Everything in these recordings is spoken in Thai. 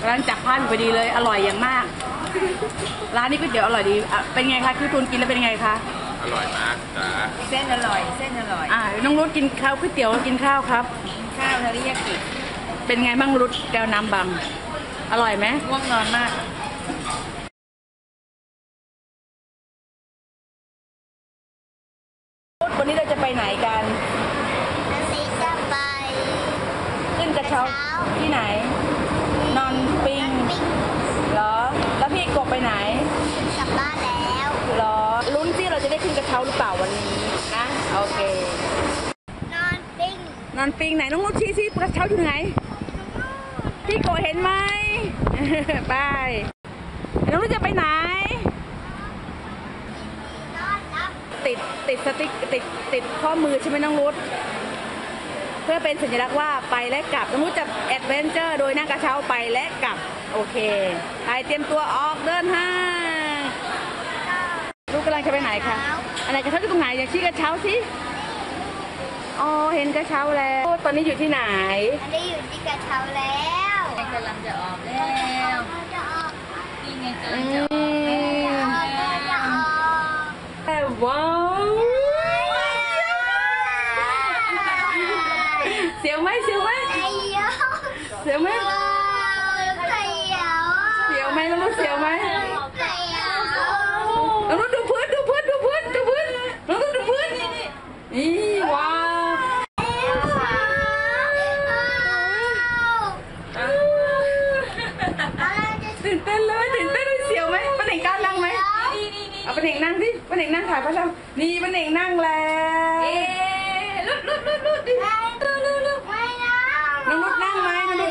ำลังจับภาพอยู่พอดีเลยอร่อยอย่างมากร้านนี้ก๋วยเตี๋ยวอร่อยดีเป็นไงคะคือทุนกินแล้วเป็นไงคะอร่อยมากจ้าเส้นอร่อยเส้นอร่อยน้องรุดกินข้าวก๋วยเตี๋ยวกินข้าวครับข้าวเทอริยากิเป็นไงบ้างรุดแก้วน้ำบังอร่อยไหมง่วงนอนมากวันนี้เราจะไปไหนกันจะไปขึ้นกระเช้าที่ไหนนอนปิงเหรอแล้วพี่กบไปไหนกลับบ้านแล้วเหรอลุ้นที่เราจะได้ขึ้นกระเช้าหรือเปล่าวันนี้นะโอเคนอนปิ้งไหนน้องรุดชี้กระเช้าอยู่ไหนพี่โกเห็นไหมไปน้องรุดจะไปไหนติดสติ๊กติดข้อมือใช่ไหมน้องรุดเพื่อเป็นสัญลักษณ์ว่าไปและกลับน้องรุดจะแอดเวนเจอร์โดยนั่งกระเช้าไปและกลับโอเคไปเตรียมตัวออกเดินทางลูกกำลังจะไปไหนคะอะไรกระเช้าอยู่ตรงไหนอย่าชี้กระเช้าสิอ๋อเห็นกระเช้าแล้วตอนนี้อยู่ที่ไหนอันนี้อยู่ที่กระเช้าแล้วกำลังจะออกแล้วนี่ไงกำลังจะออกว้าวเสียวไหมเสียวไหมเสียวไหมเสียวไหมน้องนุชเสียวไหมน้องนุชดูพื้นน้องนุชดูพื้นนี่ว้าวตื่นเต้นเลยเสียวไหมป้าเน่งกล้านั่งไหมเอาป้าเน่งนั่งดิป้าเน่งนั่งถ่ายป้าเรานี่ป้าเน่งนั่งแล้วลุดดิน้องนุชนั่งไหม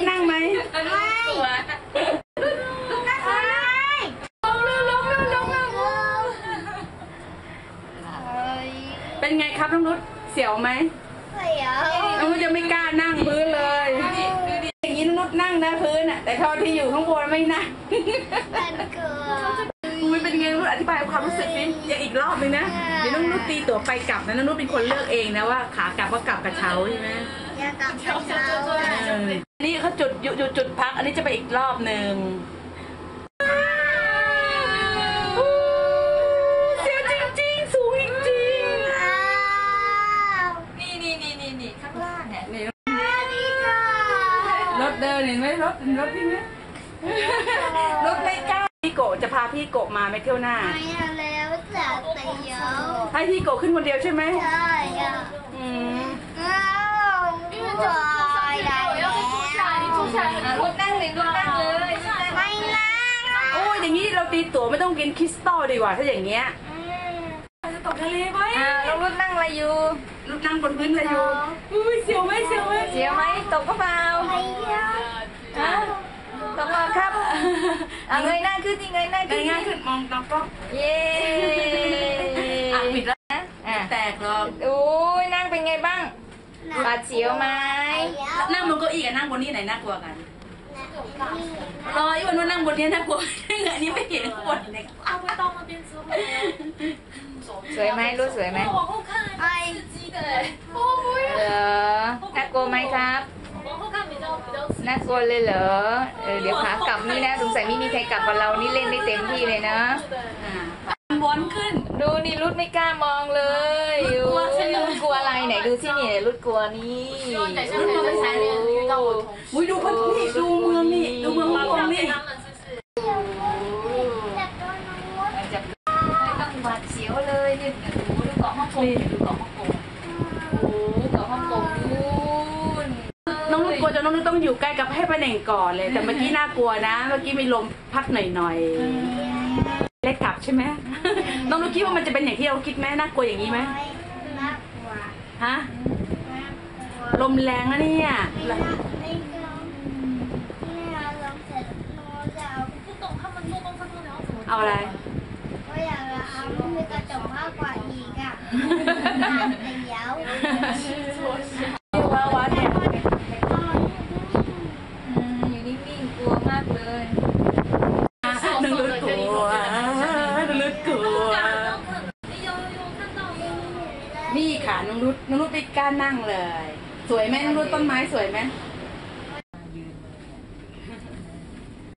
เป็นไงครับน้องนุชเสียวไหมน้องนุชจะไม่กล้านั่งพื้นเลยอย่างนี้น้องนุชนั่งนะพื้นอ่ะแต่พอที่อยู่ข้างบนไม่นั่งมันเป็นไงน้องนุชอธิบายความรู้สึกนี้อย่างอีกรอบนึงนะเดี๋ยวน้องนุชตีตั๋วไปกลับนะน้องนุชเป็นคนเลือกเองนะว่าขากลับก็กลับกระเช้าใช่ไหมนี่เขาจุดพักอันนี้จะไปอีกรอบหนึ่งเสียวจริงๆสูงจริงนี่ข้างล่างเนี่ยรถเดินเห็นไหมรถพี่ไหมรถไม่กล้าพี่โกจะพาพี่โกมาไปเที่ยวหน้าไม่แล้วจะเตียวให้พี่โกขึ้นคนเดียวใช่ไหมใช่ผู้ชายได้แล้วลูกนั่งเลยไม่นั่งโอ้ยอย่างนี้เราตีตั๋วไม่ต้องกินคริสตัลดีกว่าถ้าอย่างเงี้ยจะตกทะเลไหมแล้วลูกนั่งอะไรอยู่ลูกนั่งบนพื้นอะไรอยู่เสียวไหมตกก็เปล่าตกแล้วครับเงยหน้าขึ้นเงยหน้าขึ้นมองตาก็เย้ปิดแล้วนะแตกหรอกโอ้ยนั่งเป็นไงบ้างบาดเสียวไหมนั่งบนเก้าอี้กับนั่งบนนี้ไหนน่ากลัวกันรออีวันว่านั่งบนนี้น่ากลัวอันนี้ไม่เห็นข้างบนเลยสวยไหมรู้สวยไหมน่ากลัวไหมครับน่ากลัวเลยเหรอเดี๋ยวขากลับนี่นะสงสัยไม่มีใครกลับกับเรานี่เล่นได้เต็มที่เลยนะวนขึ้นดูนี่รุดไม่กล้ามองเลยรุดกลัวอะไรไหนดูสินี่รุดกลัวนี่อุ้ยดูพันธุ์นี่ดูเมืองนี่ดูเมืองมาตรงนี้จะไม่ต้องบาดเสียวเลยนี่ดูเกาะฮ่องกงดูเกาะฮ่องกงเกาะฮ่องกงน้องนุชกลัวจนน้องนุชต้องอยู่ใกล้กับให้ป้าเน่งก่อนเลยแต่เมื่อกี้น่ากลัวนะเมื่อกี้มีลมพัดหน่อยเล็กกลับใช่ไหมน้องนุชคิดว่ามันจะเป็นอย่างที่เราคิดไหมน่ากลัวอย่างนี้ไหมฮะลมแรงนะเนี่ยเอาอะไรก็อยากเอามีกระจกมากกว่าอีกอ่ะเดี๋ยววัดเนี่ยอยู่นิ่งๆกลัวมากเลยนึกกลัวนี่ค่ะน้องนุชไปกล้านั่งเลยสวยไหมน้องนุชต้นไม้สวยไหม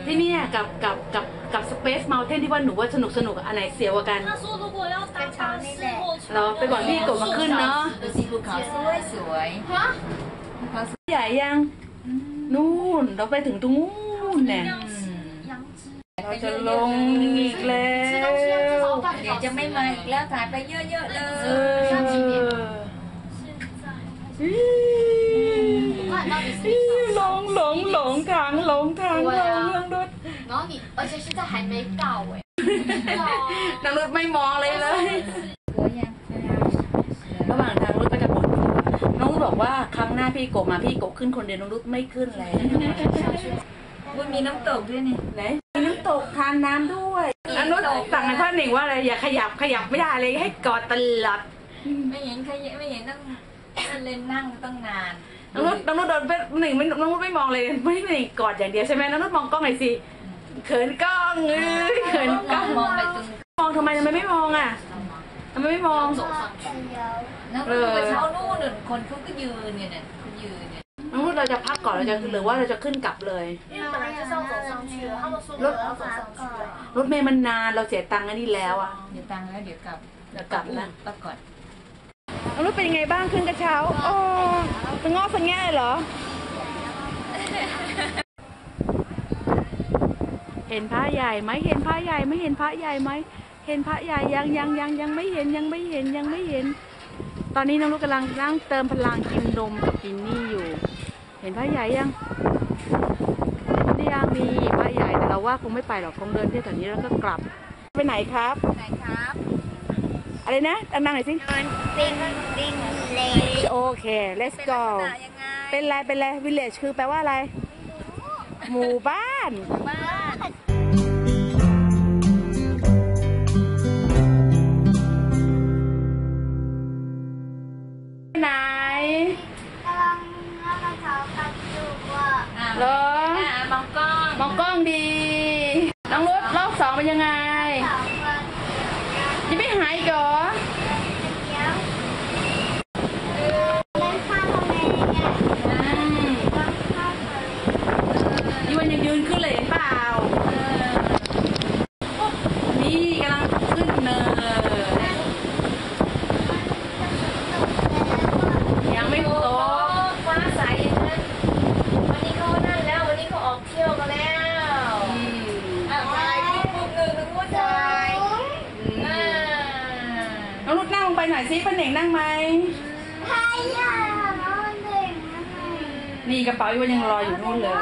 ที่เนี่ยกับสเปซเมลเทนที่ว่าหนูว่าสนุกอันไหนเสียวกว่ากันกระเช้านี่แหละเราไปบอกพี่กบมาขึ้นเนาะดูสิภูเขาสวยใหญ่ยังนู่นเราไปถึงตรงนู้นเนี่ยเราจะลงอีกแล้วเดี๋ยวจะไม่มาอีกแล้วถ่ายไปเยอะๆเลยหลงทางรถ然后你，而且现在还没到哎、 นางรถไม่มองเลยเลยสวยยังระหว่างทางรถก็จะบ่นน้องรถบอกว่าครั้งหน้าพี่กบมาพี่กบขึ้นคนเดียวน้องรถไม่ขึ้นเลยมันมีน้ำตกด้วยนี่ไหนมีน้ำตกทานน้ำด้วยอันนู้นสั่งให้พ่อหนิงว่าอะไรอย่าขยับไม่ได้เลยให้กอดตลอดไม่เห็นต้องเล่นนั่งตั้งนานน้องรถโดนหนิงน้องรถไม่มองเลยไม่หนิงกอดอย่างเดียวใช่ไหมน้องรถมองกล้องหน่อยสิเขินกล้องเขินกล้องมองไปตรงมองทำไมไม่มองอ่ะทำไมไม่มองนั่งไปเช้านู่นคนเขาก็ยืนเนี่ยเขายืนเนี่ยน้องรถเราจะพักก่อนเราจะหรือว่าเราจะขึ้นกลับเลย因为本来就是要走上去的，他们说我要走上去的。 รถเมย์มันนานเราเสียตังค์อันนี้แล้วอ่ะเดี๋ยวตังค์แล้วเดี๋ยวกลับเดี๋ยวกลับแล้วปักก่อนน้องรถเป็นยังไงบ้างขึ้นกระเช้าโอ้สงอสงแง่เหรอ เห็นพระใหญ่ไหมเห็นพระใหญ่ไม่เห็นพระใหญ่ไหมเห็นพระใหญ่ยังไม่เห็น ตอนนี้น้องลูกกำลังนั่งเติมพลังกินนมกับกินนี่อยู่ เห็นพระใหญ่ยังมีพระใหญ่แต่เราว่าคงไม่ไปหรอกคงเดินเที่ยวแถวนี้แล้วก็กลับไปไหนครับไหนครับอะไรนะดังๆหน่อยสิปิงเลโอเค let's go ยังไงเป็นไร village คือแปลว่าอะไร หมู่บ้านบ้านไหนกำลังนั่งกระเช้ากันอยู่ว่าเหรอมองกล้องมองกล้องดี น้องรถรอบ2เป็นยังไงถามว่ายังไม่หายอีกเหรอเดี๋ยวเล่นข้าวทำไงเนี่ยต้องข้าวทะเลนี่วันยังยืนขึ้นเลยเห็นเปล่า นี่กำลังขึ้นเนินยังไม่ตกฟ้าใสนะวันนี้เขานั่นแล้ววันนี้เขาออกเที่ยวกันแล้ว ถ่ายรูปหนึ่งนึกว่าถ่ายน้องรุดนั่งลงไปหน่อยสิป้าเหน่งนั่งไหมใช่ค่ะน้องเด็กนะนี่กระเป๋าอีวันยังรออยู่นู่นเลย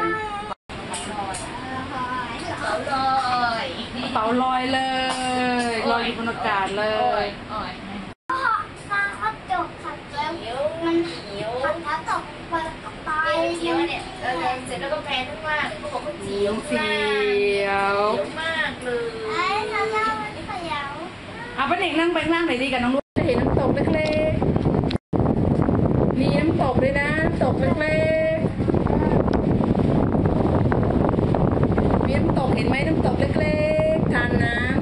เขาลอยกระเป๋าลอยเลยลอยอยู่บนอากาศเลยฟ้าเขาตกขัดแล้วมันขัดแล้วตกไปตายเที่ยวเนี่ยเสร็จแล้วก็แพ้ทั้งล่างเขาบอกว่าเจียวเสียวมากเลยไอ้เราเล่ามันเสียวเอาป้าเหน่งนั่งไปนั่งไหนดีกับน้องรุดจะเห็นน้ำตกเล็กๆมีน้ำตกด้วยนะน้ำตกเล็กๆมีน้ำตกเห็นไหมน้ำตกเล็กๆทานน้ำ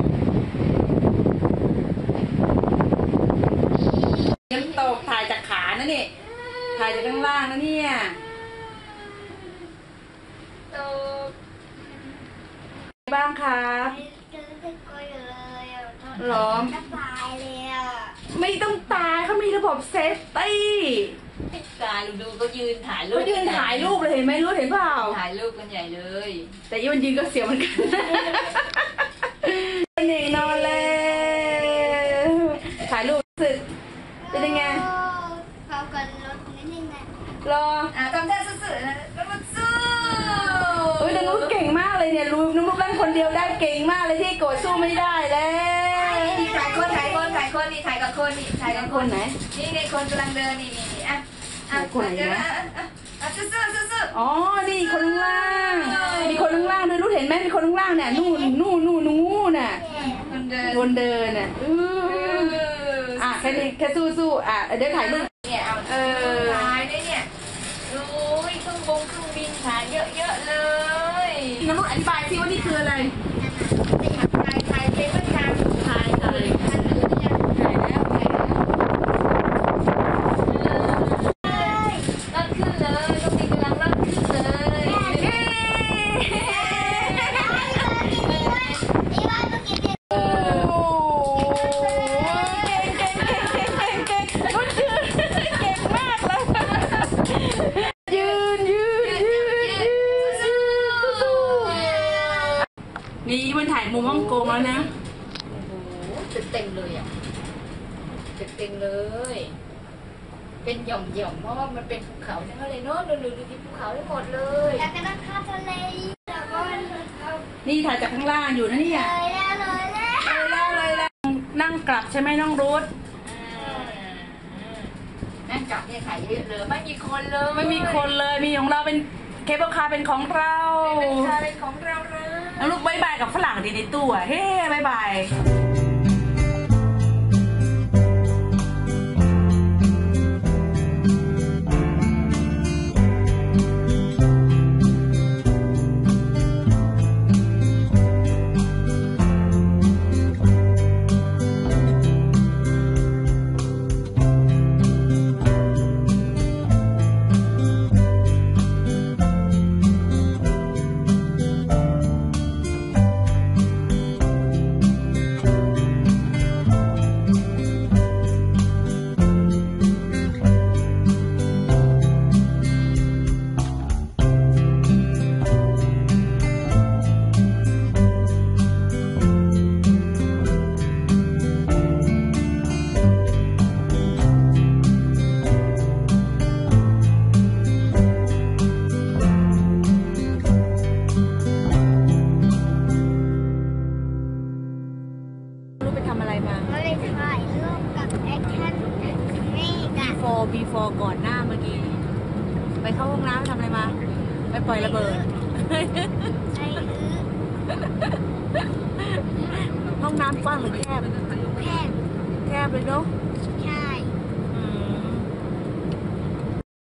น้ำตกถ่ายจากขานะนี่ถ่ายจากข้างล่างนะเนี่ยโตบ้างครับจะรู้สึกกลัวอยู่เลยอ่ะหรอจะตายเลยอ่ะไม่ต้องตายเขามีระบบเซฟตี้ตาดูก็ยืนถ่ายรูปเขายืนถ่ายรูปเลยเห็นไหมรู้เห็นเปล่าถ่ายรูปกันใหญ่เลยแต่อีวันยืนก็เสียวเหมือนกันเน่งนอนเลยถ่ายรูปรู้สึกเป็นยังไงเขากันรถนิดนึงนะรอทำท่าซื่อๆนะแล้วก็สู้เฮ้ยน้องนุ๊กเก่งมากเลยเนี่ยรู้น้องนุ๊กเล่นคนเดียวได้เก่งมากเลยที่โกรธสู้ไม่ได้แล้วถ่ายคนนี่ถ่ายกับคนนี่ถ่ายกับคนไหนนี่ในคนกำลังเดินนี่อ่ะสู้อ๋อนี่คนข้างล่างมีคนข้างล่างด้วยรู้เห็นไหมมีคนข้างล่างเนี่ยนู่นน่ะคนเดินวนเดินน่ะแค่นี้แค่สู้เดี๋ยวถ่ายรูปเนี่ยเอาถ่ายได้เนี่ยโอ้ยเครื่องบินถ่ายเยอะๆเลยน้องนุ๊กอธิบายสิว่านี่คืออะไรถ่ายเป็นประจำถ่ายเลยถ่ายแล้วลั่นขึ้นเลยต้องมีกำลังลั่นขึ้นเลยนี่มันถ่ายมุมฮ่องกงแล้วนะโอ้โหตึกเต็มเลยอ่ะตึกเต็มเลย เป็นหย่อมๆเพราะว่ามันเป็นภูเขาทั้งนั้นเลยเนาะดูที่ภูเขาทั้งหมดเลยแล้วก็ต้องข้ามทะเลแล้วก็นี่ถ่ายจากข้างล่างอยู่นะเนี่ยเลยแล้วเลยนั่งกลับใช่ไหมน้องรุธนั่งกลับเนี่ยขายเยอะเลยไม่มีคนเลยไม่มีคนเลยมีของเราเป็นเคเบิลคาร์เป็นของเราเป็นของเราเลยแล้วลูกบายบายกับฝรั่งดีในตู้อะเฮ้บายบายลูกไปทำอะไรมาก็เลยถ่ายรูปกับแอคชั่นนี่กัน before ก่อนหน้าเมื่อกี้ ไปเข้าห้องน้ำทำอะไรมา ไปปล่อยระเบิด ห้องน้ำกว้างหรือแคบแพทย์แคบเลยเนาะ